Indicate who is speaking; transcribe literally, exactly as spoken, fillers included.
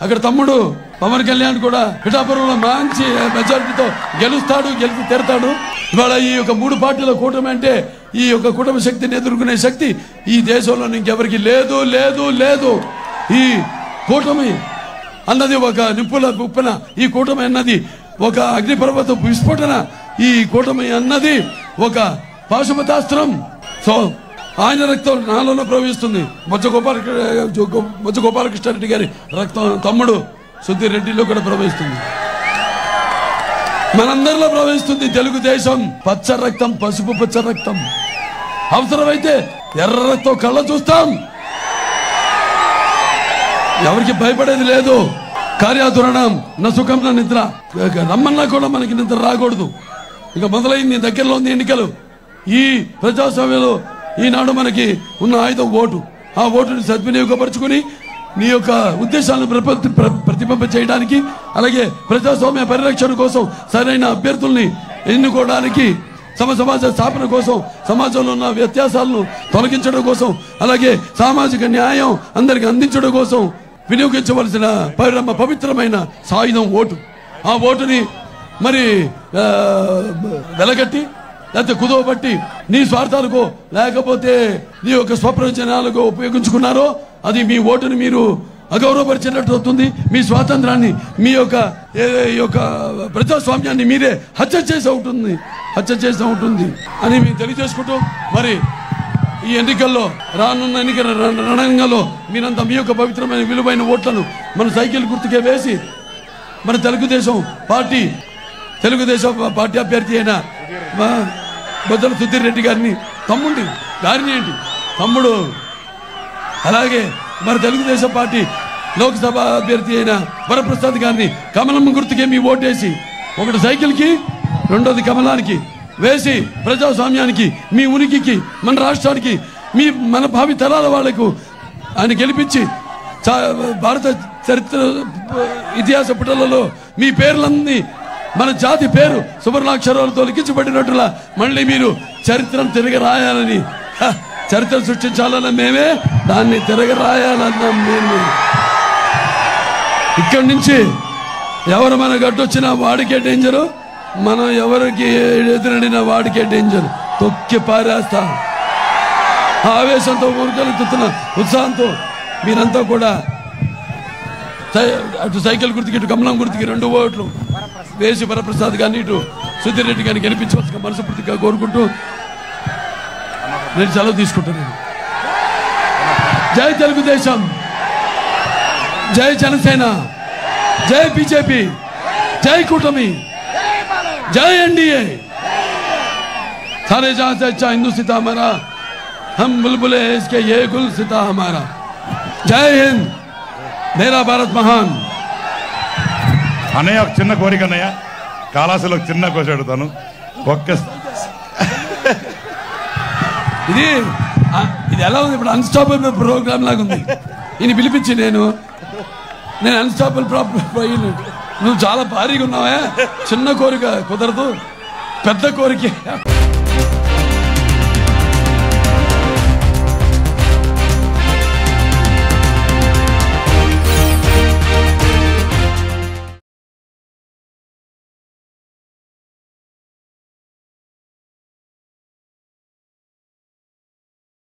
Speaker 1: అక్కడ తమ్ముడు పవన్ కళ్యాణ్ కూడా పిఠాపురంలో మంచి మెజారిటీతో గెలుస్తాడు, గెలిచి తీరుతాడు. ఇవాళ ఈ యొక్క మూడు పార్టీల కూటమి అంటే ఈ యొక్క కుటుంబ శక్తిని ఎదుర్కొనే శక్తి ఈ దేశంలో ఇంకెవరికి లేదు లేదు లేదు. ఈ కూటమి అన్నది ఒక నిప్పుల ఉప్పెన, ఈ కూటమి అన్నది ఒక అగ్నిపర్వత విస్ఫోటన, ఈ కూటమి అన్నది ఒక పాశుపతాస్త్రం. సో ఆయన రక్తం నాలోనే ప్రవహిస్తుంది. మధ్య గోపాల మధ్య గోపాలకృష్ణారెడ్డి గారి రక్తం తమ్ముడు సుధీర్ రెడ్డిలో కూడా ప్రవహిస్తుంది, మనందరిలో ప్రవహిస్తుంది. తెలుగుదేశం పచ్చ రక్తం, పసుపు పచ్చ రక్తం. అవసరమైతే ఎర్ర రక్తం కళ్ళ చూస్తాం. ఎవరికి భయపడేది లేదు. కార్యాతురణం నా సుఖం నా నిద్ర, రమ్మన్నా కూడా మనకి నిద్ర రాకూడదు. ఇక మొదలైంది, దగ్గరలో ఉంది ఎన్నికలు. ఈ ప్రజాస్వామ్యంలో ఈనాడు మనకి ఉన్న ఆయుధం ఓటు. ఆ ఓటుని సద్వినియోగపరుచుకుని నీ యొక్క ఉద్దేశాలను ప్రతిబింబ చేయడానికి, అలాగే ప్రజాస్వామ్య పరిరక్షణ కోసం సరైన అభ్యర్థుల్ని ఎన్నుకోవడానికి, సమ సమాజ స్థాపన కోసం, సమాజంలో ఉన్న వ్యత్యాసాలను తొలగించడం కోసం, అలాగే సామాజిక న్యాయం అందరికి అందించడం కోసం వినియోగించవలసిన పరమ పవిత్రమైన సాయుధం ఓటు. ఆ ఓటుని మరి వెలగట్టి లేకపోతే కుదవబట్టి నీ స్వార్థాలకు లేకపోతే నీ యొక్క స్వప్రయోజనాలకు ఉపయోగించుకున్నారో అది మీ ఓటుని మీరు అగౌరవపరిచినట్టు అవుతుంది. మీ స్వాతంత్రాన్ని, మీ యొక్క యొక్క ప్రజాస్వామ్యాన్ని మీరే హత్య చేసి ఉంటుంది హత్య చేసి ఉంటుంది అని మేము తెలియజేసుకుంటూ, మరి ఈ ఎన్నికల్లో రానున్న ఎన్నికల రణంగంలో మీరంతా మీ యొక్క పవిత్రమైన విలువైన ఓట్లను మన సైకిల్ గుర్తుకే వేసి మన తెలుగుదేశం పార్టీ తెలుగుదేశం పార్టీ అభ్యర్థి అయిన బొద్దల సుధీర్ రెడ్డి గారిని, తమ్ముడి గారిని ఏంటి తమ్ముడు, అలాగే మరి తెలుగుదేశం పార్టీ లోక్సభ అభ్యర్థి అయిన వరప్రసాద్ గారిని కమలమ్మ గుర్తుకే మీ ఓటేసి, ఒకటి సైకిల్కి రెండోది కమలానికి వేసి ప్రజాస్వామ్యానికి, మీ ఉనికికి, మన రాష్ట్రానికి, మీ మన భావి తరాల వాళ్లకు ఆయన గెలిపించి భారత చరిత్ర ఇతిహాస పుటలలో మీ పేర్లన్నీ మన జాతి పేరు సువర్ణాక్షరాలతో లిఖించబడినట్లుగా మళ్ళీ మీరు చరిత్రను తిరగ రాయాలని, చరిత్ర సృష్టించాలన్న మేమే దాన్ని తిరగ రాయాలన్నాం. మేము ఇక్కడి నుంచి ఎవరు మన గడ్డొచ్చినా వాడికే డేంజరు, మనం ఎవరికి ఎదురడిన వాడికే డేంజర్. తొక్కి పారేస్తా. ఆవేశంతో మురుగలుతున్న ఉత్సాహంతో మీరంతా కూడా అటు సైకిల్ గుర్తుకి ఇటు కమలం గుర్తుకి రెండు ఓట్లు వేసి వరప్రసాద్ గారిని ఇటు సుధీర్ రెడ్డి గారిని గెలిపించవలసిన మనస్ఫూర్తిగా కోరుకుంటూ నేను సెలవు తీసుకుంటున్నాను. జై తెలుగుదేశం, జై జనసేన, జై బీజేపీ, జై కూటమి, जय एनडीए। सारे जहां से अच्छा हिंदू सिता हमारा, हम बुलबुले हैं इसके, ये गुल सिता हमारा। जय हिंद, मेरा भारत महान।
Speaker 2: అన్నయ్య ఒక చిన్న కోరిక అన్నయ్య, కాళాసులో ఒక చిన్న కోరిక అడుగుతాను. ఒక్క
Speaker 1: ఇది ఇది ఎలా ఉంది ఇప్పుడు, అన్స్టాపబుల్ ప్రోగ్రామ్ లాగా ఉంది. ఈయన పిలిపించి నేను నేను అన్స్టాపబుల్ ప్రాబ్లం, నువ్వు చాలా భారీగా ఉన్నావా, చిన్న కోరిక కుదరదు, పెద్ద కోరిక.